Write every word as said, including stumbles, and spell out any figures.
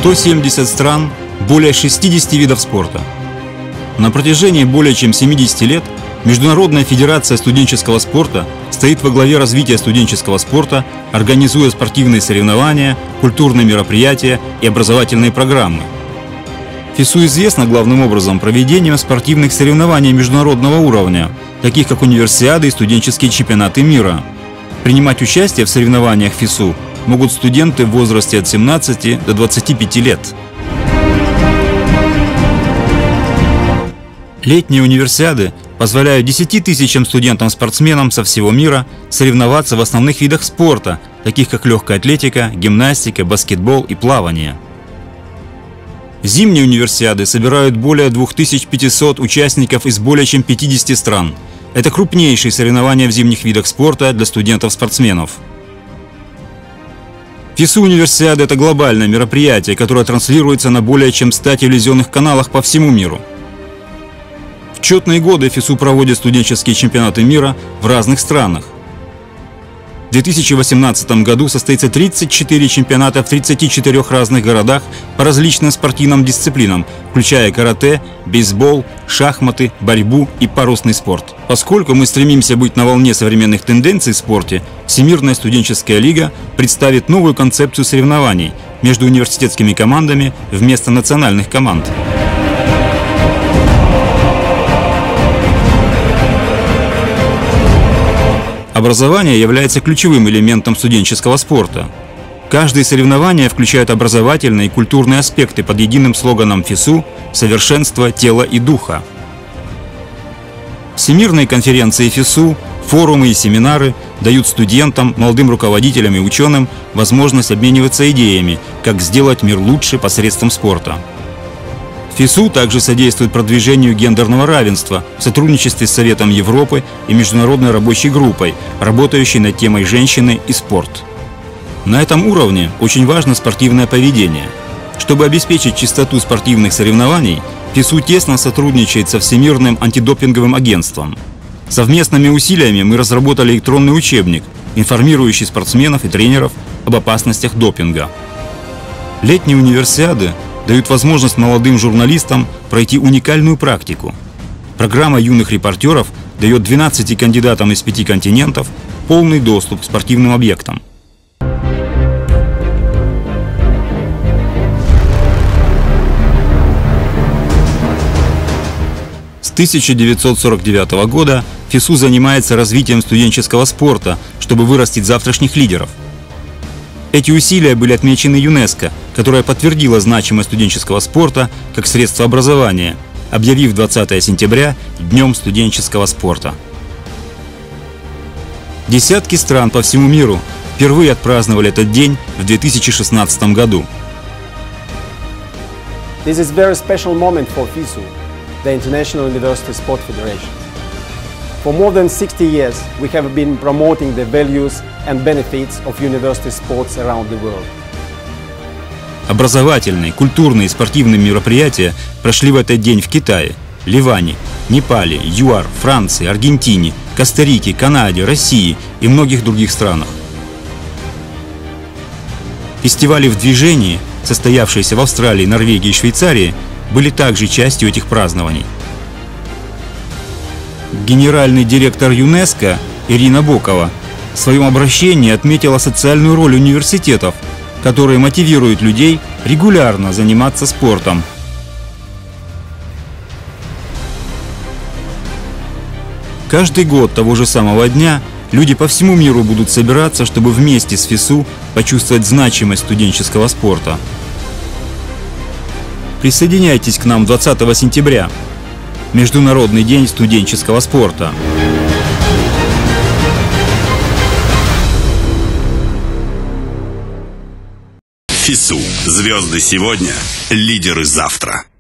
сто семьдесят стран, более шестидесяти видов спорта. На протяжении более чем семидесяти лет Международная федерация студенческого спорта стоит во главе развития студенческого спорта, организуя спортивные соревнования, культурные мероприятия и образовательные программы. ФИСУ известна главным образом проведением спортивных соревнований международного уровня, таких как универсиады и студенческие чемпионаты мира. Принимать участие в соревнованиях ФИСУ могут студенты в возрасте от семнадцати до двадцати пяти лет. Летние универсиады позволяют десяти тысячам студентам-спортсменам со всего мира соревноваться в основных видах спорта, таких как легкая атлетика, гимнастика, баскетбол и плавание. Зимние универсиады собирают более двух тысяч пятисот участников из более чем пятидесяти стран. Это крупнейшие соревнования в зимних видах спорта для студентов-спортсменов. ФИСУ Универсиады – это глобальное мероприятие, которое транслируется на более чем ста телевизионных каналах по всему миру. В четные годы ФИСУ проводит студенческие чемпионаты мира в разных странах. В две тысячи восемнадцатом году состоится тридцать четыре чемпионата в тридцати четырёх разных городах по различным спортивным дисциплинам, включая карате, бейсбол, шахматы, борьбу и парусный спорт. Поскольку мы стремимся быть на волне современных тенденций в спорте, Всемирная студенческая лига представит новую концепцию соревнований между университетскими командами вместо национальных команд. Образование является ключевым элементом студенческого спорта. Каждые соревнования включают образовательные и культурные аспекты под единым слоганом ФИСУ «Совершенство тела и духа». Всемирные конференции ФИСУ, форумы и семинары дают студентам, молодым руководителям и ученым возможность обмениваться идеями, как сделать мир лучше посредством спорта. ФИСУ также содействует продвижению гендерного равенства в сотрудничестве с Советом Европы и Международной рабочей группой, работающей над темой «Женщины и спорт». На этом уровне очень важно спортивное поведение. Чтобы обеспечить чистоту спортивных соревнований, ФИСУ тесно сотрудничает со Всемирным антидопинговым агентством. Совместными усилиями мы разработали электронный учебник, информирующий спортсменов и тренеров об опасностях допинга. Летние универсиады дают возможность молодым журналистам пройти уникальную практику. Программа юных репортеров дает двенадцати кандидатам из пяти континентов полный доступ к спортивным объектам. С тысяча девятьсот сорок девятого года ФИСУ занимается развитием студенческого спорта, чтобы вырастить завтрашних лидеров. Эти усилия были отмечены ЮНЕСКО, которая подтвердила значимость студенческого спорта как средство образования, объявив двадцатое сентября Днем студенческого спорта. Десятки стран по всему миру впервые отпраздновали этот день в две тысячи шестнадцатом году. This is a very special moment for ФИСУ, the International University Sport Federation. For more than sixty years, we have been promoting the values and benefits of university sports around the world. Образовательные, культурные и спортивные мероприятия прошли в этот день в Китае, Ливане, Непале, ЮАР, Франции, Аргентине, Коста-Рике, Канаде, России и многих других странах. Фестивали в движении, состоявшиеся в Австралии, Норвегии и Швейцарии, были также частью этих празднований. Генеральный директор ЮНЕСКО Ирина Бокова в своем обращении отметила социальную роль университетов, которые мотивируют людей регулярно заниматься спортом. Каждый год того же самого дня люди по всему миру будут собираться, чтобы вместе с ФИСУ почувствовать значимость студенческого спорта. Присоединяйтесь к нам двадцатого сентября. Международный день студенческого спорта. ФИСУ. Звезды сегодня, лидеры завтра.